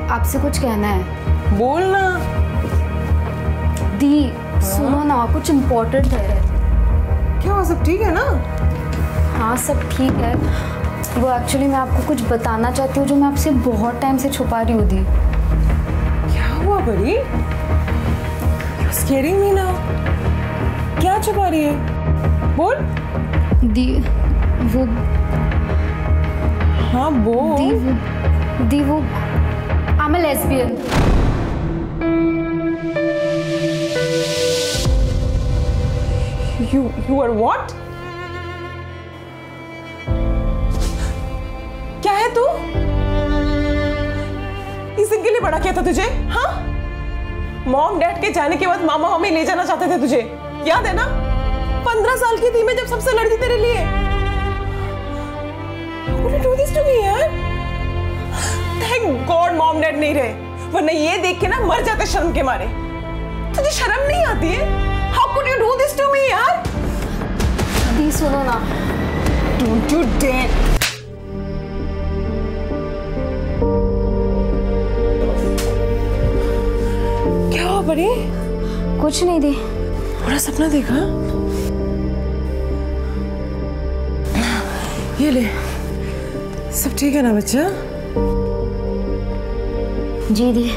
आपसे कुछ कहना है। बोल ना। दी सुनो ना, कुछ इम्पोर्टेंट है। क्या सब ठीक है ना? हाँ सब ठीक है। वो एक्चुअली मैं आपको कुछ बताना चाहती हूँ जो मैं आपसे बहुत टाइम से छुपा रही हूँ दी। क्या हुआ परी? You're scaring me now. क्या छुपा रही है? बोल। दी वो हाँ बोल। दी वो I'm a lesbian. You are what? क्या है तू? इस दिन के लिए बड़ा क्या था तुझे? हाँ? मॉम डैड के जाने के बाद मामा मम्मी ले जाना चाहते थे तुझे, याद है ना? 15 साल की थी मैं जब सबसे लड़ती तेरे लिए। How could you do this to me, यार? Thank God मॉम डैड नहीं रहे, वरना ये देख के ना मर जाते शर्म के मारे। तुझे शर्म नहीं आती है? How could you do this to me, यार? दी सुनो ना। Don't you dare! क्या हुआ परी? कुछ नहीं दी। बड़ा सपना देखा? ये ले, सब ठीक है ना बच्चा? जी दी।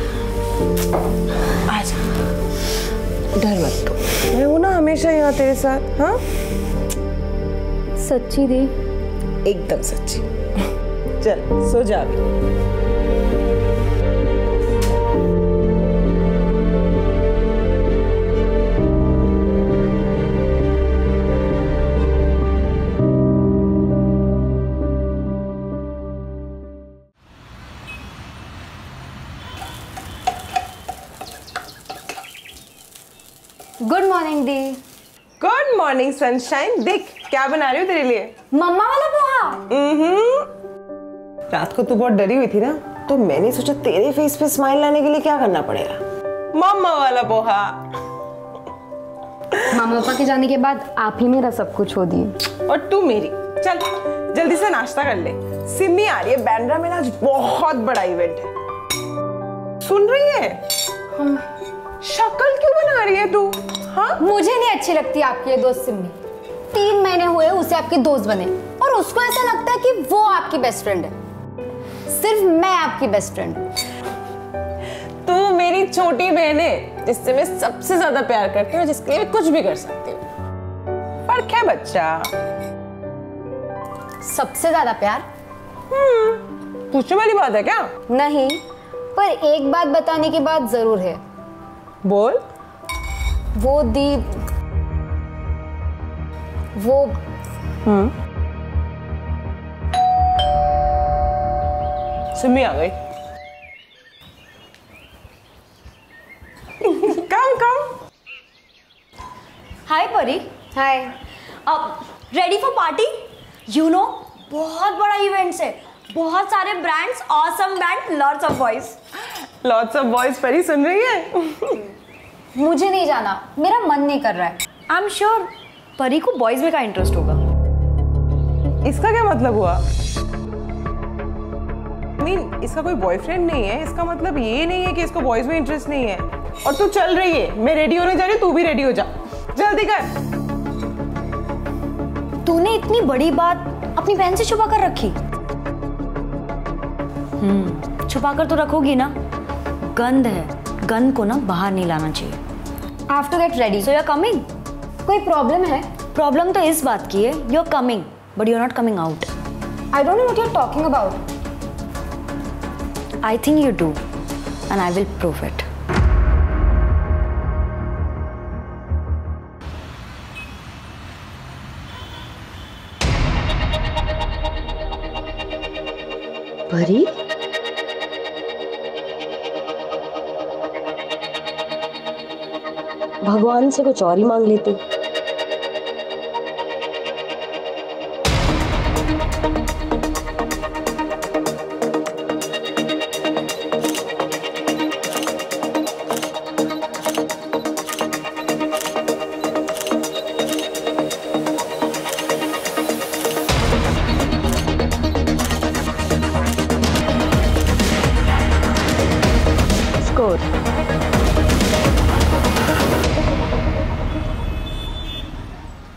आजा, डर मत तू, मैं हूं ना हमेशा यहाँ तेरे साथ। हाँ सच्ची दी? एकदम सच्ची। चल सो जा अभी। गुड मॉर्निंग दी। Good morning sunshine. देख क्या बना रही हूँ तेरे लिए। मम्मा वाला पोहा। रात को तू बहुत डरी हुई थी ना, तो मैंने सोचा तेरे फेस पे स्माइल लाने के लिए क्या करना पड़ेगा। मम्मा वाला पोहा। मामा पापा के जाने के बाद आप ही मेरा सब कुछ हो दी। और तू मेरी। चल जल्दी से नाश्ता कर ले, सिमी आ रही है। बैंड्रा में ना आज बहुत बड़ा इवेंट है, सुन रही है? शक्ल क्यों बना रही है तू? हाँ मुझे नहीं अच्छी लगती आपकी ये दोस्त सिमी। 3 महीने हुए उसे आपके दोस्त बने और उसको ऐसा लगता है कि वो आपकी बेस्ट फ्रेंड है। सिर्फ मैं आपकी बेस्ट फ्रेंड हूँ। तू मेरी छोटी बहन है जिससे मैं सबसे ज्यादा प्यार करती हूँ, जिसके लिए कुछ भी कर सकती हूँ। फर्क है बच्चा। सबसे ज्यादा प्यार? पूछने वाली बात है क्या? नहीं, पर एक बात बताने की बात जरूर है। बोल। वो दीप वो सिमी आ गई। Come hi Pari. Hi. Ready for party? You know बहुत बड़ा इवेंट्स है, बहुत सारे brands, awesome band, lots of boys. Lots of boys. Pari सुन रही है? मुझे नहीं जाना, मेरा मन नहीं कर रहा है। आई एम श्योर परी को बॉयज में का इंटरेस्ट होगा। इसका क्या मतलब हुआ? इसका कोई बॉयफ्रेंड नहीं है, इसका मतलब ये नहीं है कि इसको बॉयज में इंटरेस्ट नहीं है। और तू चल रही है, मैं रेडी होने जा रही हूँ, तू भी रेडी हो जा, जल्दी कर। तूने इतनी बड़ी बात अपनी बहन से छुपा कर रखी? छुपा कर तो रखोगी ना, गंद है, गंद को ना बाहर नहीं लाना चाहिए। I have to get ready. So you're coming? कोई प्रॉब्लम है? प्रॉब्लम तो इस बात की है, you're coming, but you're not coming out. I don't know what you're talking about. I think you do, and I will prove it. परी? भगवान से कुछ और ही मांग लेते।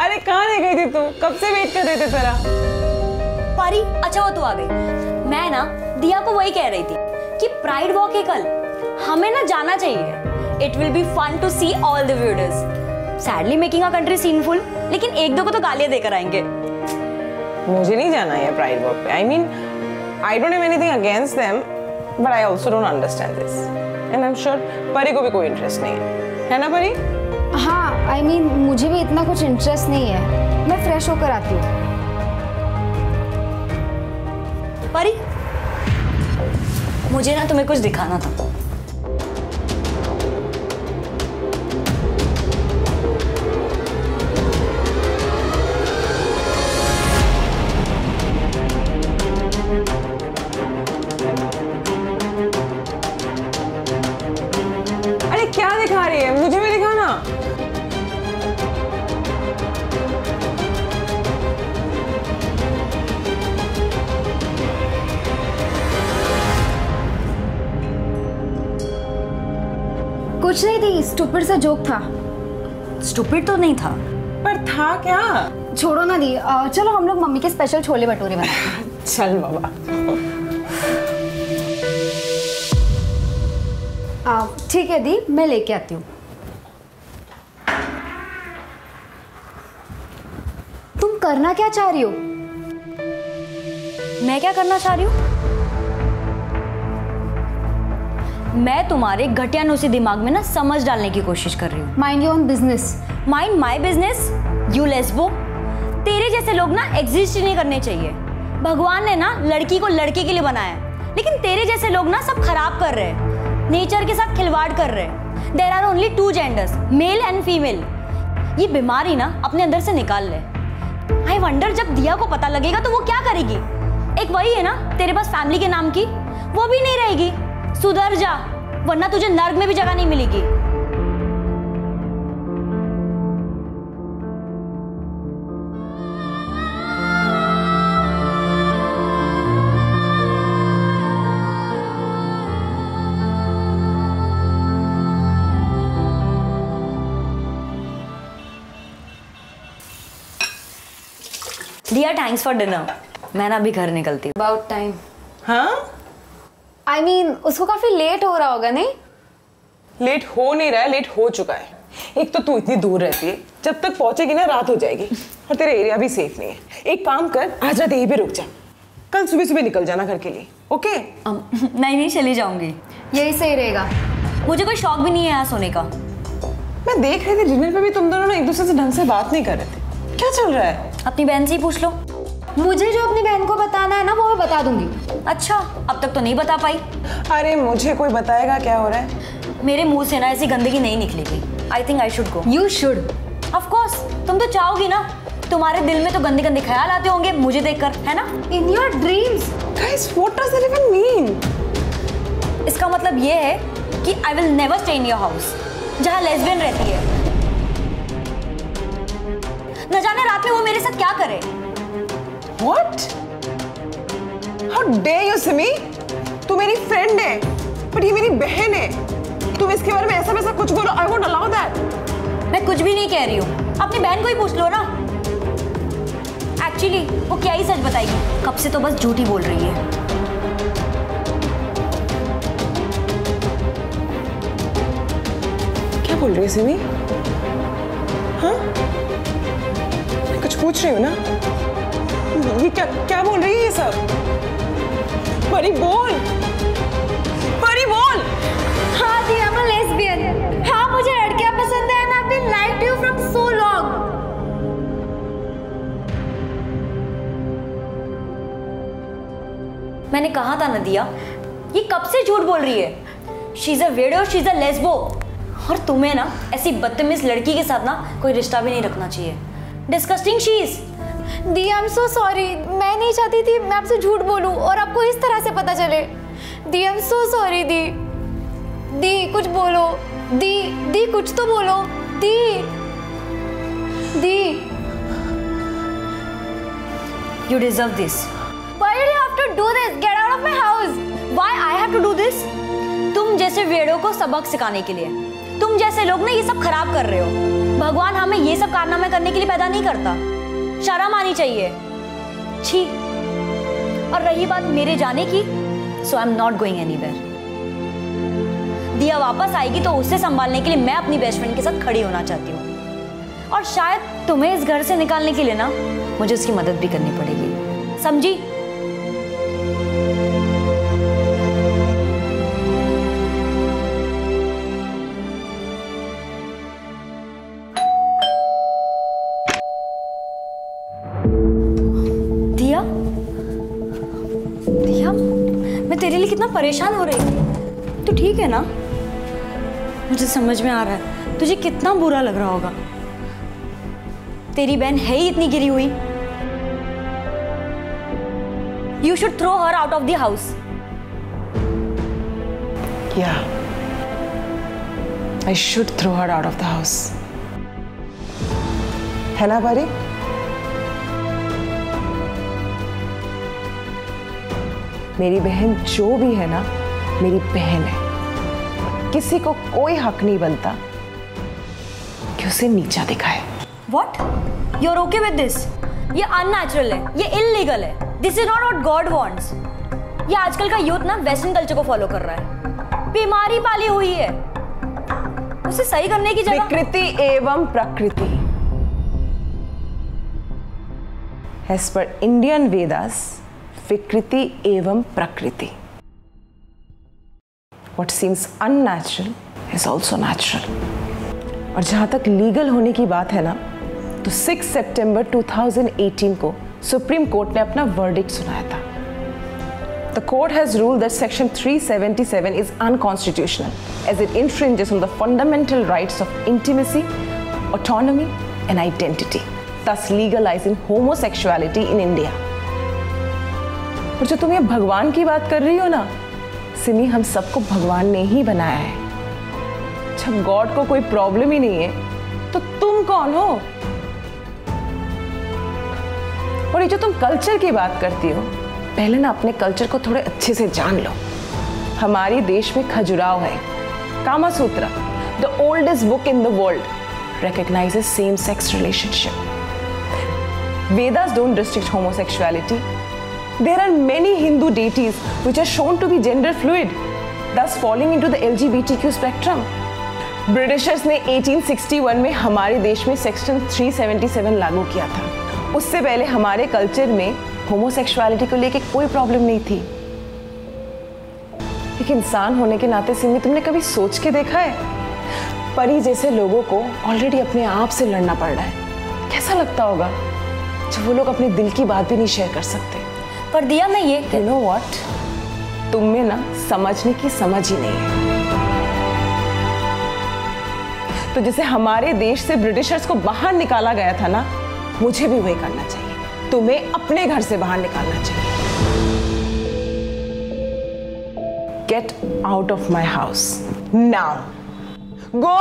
अरे कहाँ रह गई थी तू? कब से वेट कर रहे थे तेरा? पारी, अच्छा वो तू आ गई। मैं ना दिया को वही कह रही थी कि प्राइड वॉक है कल, हमें ना जाना चाहिए। It will be fun to see all the videos. Sadly making a country sinful, लेकिन एक दो को तो गालियां देकर आएंगे। मुझे नहीं जाना है प्राइड वॉक पे। I mean, I don't have anything against them, but I also don't understand this. And I'm sure परी को भी कोई इंटरेस्ट नहीं है ना परी? हाँ, I mean, मुझे भी इतना कुछ इंटरेस्ट नहीं है। मैं फ्रेश होकर आती हूँ। परी, मुझे ना तुम्हें कुछ दिखाना था। अरे क्या दिखा रही है? मुझे भी दिखाना। कुछ नहीं थी, स्टूपिड सा जोक था। स्टूपिड तो नहीं था, पर था क्या? छोड़ो ना दी, चलो हम लोग मम्मी के स्पेशल छोले भटूरे बनाएं। चल बाबा। ठीक है दी, मैं लेके आती हूँ। तुम करना क्या चाह रही हो? मैं क्या करना चाह रही हूँ? मैं तुम्हारे घटिया नुसी दिमाग में ना समझ डालने की कोशिश कर रही हूँ। Mind your own business. Mind my business? You lesbo. तेरे जैसे लोग ना एग्जिस्ट ही नहीं करने चाहिए। भगवान ने ना लड़की को लड़के के लिए बनाया है, लेकिन तेरे जैसे लोग ना सब खराब कर रहे हैं, नेचर के साथ खिलवाड़ कर रहे हैं। There are only two genders, male and female. ये बीमारी ना अपने अंदर से निकाल ले। आई वंडर जब दिया को पता लगेगा तो वो क्या करेगी? एक वही है ना तेरे पास फैमिली के नाम की, वो भी नहीं रहेगी। सुधर जा, वरना तुझे नर्क में भी जगह नहीं मिलेगी। दिया, थैंक्स फॉर डिनर। मैं ना अभी घर निकलती हूँ। About time. हाँ? I mean, उसको काफी लेट हो रहा होगा नहीं? लेट हो नहीं रहा है, लेट हो चुका है। एक तो तू इतनी दूर रहती है, जब तक पहुंचेगी ना रात हो जाएगी, और तेरा एरिया भी सेफ नहीं है। एक काम कर, आज रात यहीं पे रुक जा, कल सुबह सुबह निकल जाना घर के लिए। ओके? नहीं चली जाऊंगी। यही सही रहेगा। मुझे कोई शौक भी नहीं है यहाँ सोने का। मैं देख रही थी डिनर पे भी तुम दोनों ना एक दूसरे से ढंग से बात नहीं कर रहे थे। क्या चल रहा है? अपनी बहन से ही पूछ लो। मुझे जो अपनी बहन को बताना है ना वो मैं बता दूंगी। अच्छा, अब तक तो नहीं बता पाई। अरे मुझे कोई बताएगा क्या हो रहा है? मेरे मुंह से ना ऐसी गंदगी नहीं निकलेगी। I think I should go. You should. Of course, तुम तो चाहोगी ना। तुम्हारे दिल में तो गंदे गंदे ख्याल आते होंगे मुझे देखकर, है ना? In your dreams. Guys, what does that even mean? इसका मतलब ये है कि I will never stay in your house जहाँ लेस्बियन रहती है। न जाने रात में वो मेरे साथ क्या करे। What? How dare you, Simi? तू मेरी फ्रेंड है, पर ये मेरी बहन है। तुम इसके बारे में ऐसा वैसा कुछ बोलो, I won't allow that. मैं कुछ भी नहीं कह रही हूँ, अपनी बहन को ही पूछ लो ना। एक्चुअली वो क्या ही सच बताएगी, कब से तो बस झूठ ही बोल रही है। क्या बोल रही है सिमी? हाँ? कुछ पूछ रही हो ना? ये क्या बोल रही है ये सब? परी बोल, परी बोल। हाँ दी, I'm a lesbian. हाँ, मुझे लड़कियां पसंद है and I've been lying to you from so long. मैंने कहा था ना दिया, ये कब से झूठ बोल रही है। She is a weirdo, she is a lesbo. और तुम्हें ना ऐसी बदतमीज लड़की के साथ ना कोई रिश्ता भी नहीं रखना चाहिए। Disgusting she is. दी, आई एम सो सॉरी। मैं नहीं चाहती थी मैं आपसे झूठ बोलूं और आपको इस तरह से पता चले। दी, आई एम सो सॉरी। दी, दी कुछ बोलो। दी कुछ तो बोलो। दी you deserve this. Why did you have to do this? Get out of my house. Why I have to do this? तुम जैसे वेड़ों को सबक सिखाने के लिए। तुम जैसे लोग ना ये सब खराब कर रहे हो। भगवान हमें ये सब कारनामे करने के लिए पैदा नहीं करता। शर्म आनी चाहिए। छी। और रही बात मेरे जाने की, so I am not going anywhere. Diya वापस आएगी तो उसे संभालने के लिए मैं अपनी बेस्ट फ्रेंड के साथ खड़ी होना चाहती हूँ। और शायद तुम्हें इस घर से निकालने के लिए ना मुझे उसकी मदद भी करनी पड़ेगी, समझी? दिया, दिया, मैं तेरे लिए कितना परेशान हो रही थी। तू ठीक है ना? मुझे समझ में आ रहा है तुझे कितना बुरा लग रहा होगा। तेरी बहन है ही इतनी गिरी हुई। You should throw her out of the house. Yeah, I should throw her out of the house. है ना परी? मेरी बहन जो भी है ना, मेरी बहन है। किसी को कोई हक नहीं बनता कि उसे नीचा दिखाए। What? You're okay with this? ये unnatural है, ये illegal है। This is not what God wants. ये आजकल का यूथ ना वेस्टर्न कल्चर को फॉलो कर रहा है। बीमारी पाली हुई है, उसे सही करने की जगह विकृति एवं प्रकृति। As per Indian Vedas, विकृति एवं प्रकृति। What seems unnatural is also natural. और जहां तक लीगल होने की बात है ना, तो 6 सितंबर 2018 को सुप्रीम कोर्ट ने अपना वर्डिक्ट सुनाया था। The court has ruled that Section 377 is unconstitutional as it infringes on the fundamental rights of intimacy, autonomy, and identity, thus legalizing homosexuality in India. और जो तुम ये भगवान की बात कर रही हो ना, सिमी, हम सबको भगवान ने ही बनाया है। जब गॉड को कोई प्रॉब्लम ही नहीं है तो तुम कौन हो? और ये जो तुम कल्चर की बात करती हो, पहले ना अपने कल्चर को थोड़े अच्छे से जान लो। हमारे देश में खजुराहो है, Kama Sutra, the oldest book in the world, recognizes same-sex relationship. Vedas don't restrict homosexuality. There are many Hindu deities which are shown to be gender fluid, thus falling into the LGBTQ spectrum. Britishers ने 1861 में हमारे देश में section 377 लागू किया था। उससे पहले हमारे कल्चर में होमोसेक्सुअलिटी को लेके कोई प्रॉब्लम नहीं थी। एक इंसान होने के नाते सिमी, तुमने कभी सोच के देखा है, परी जैसे लोगों को ऑलरेडी अपने आप से लड़ना पड़ रहा है। कैसा लगता होगा जब वो लोग अपने दिल की बात भी नहीं शेयर कर सकते। पर दिया, मैं ये You know what? तुम में ना समझने की समझ ही नहीं है। तो जैसे हमारे देश से ब्रिटिशर्स को बाहर निकाला गया था ना, मुझे भी वही करना चाहिए। तुम्हें अपने घर से बाहर निकालना चाहिए। Get out of my house now. Go.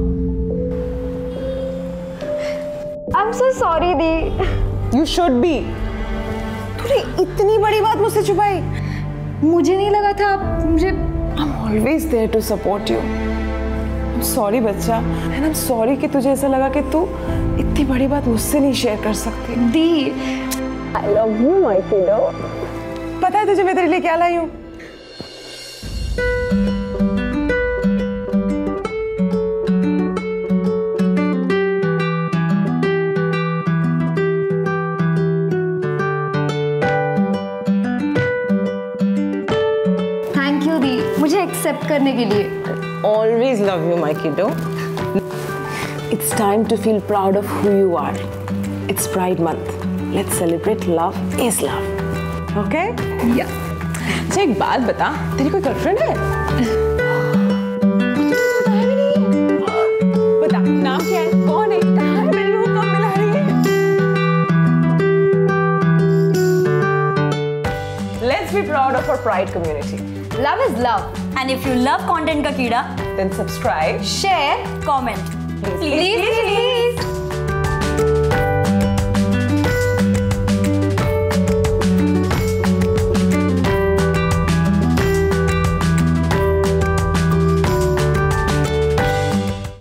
I'm so sorry the. You should be. तूने इतनी बड़ी बात मुझसे छुपाई। मुझे नहीं लगा था मुझे। I'm always there to support you. I'm sorry बच्चा, and I'm sorry कि तुझे ऐसा लगा कि तू इतनी बड़ी बात मुझसे नहीं शेयर कर सकती। दी, I love you, my kiddo. पता है तुझे मैं तेरे लिए क्या लाई हूँ? थैंक यू दी, मुझे एक्सेप्ट करने के लिए। Always love you, my kiddo. It's time to feel proud of who you are. It's Pride Month. Let's celebrate love is love. Okay? Yeah. अच्छा एक बात बता, तेरी कोई गर्लफ्रेंड है? बता, नाम क्या है? कौन है? कहाँ है? मेरे को कब मिला रही है? Let's be proud of our Pride community. Love is love. And if you love content का कीड़ा, Then subscribe. Share. comment. Please.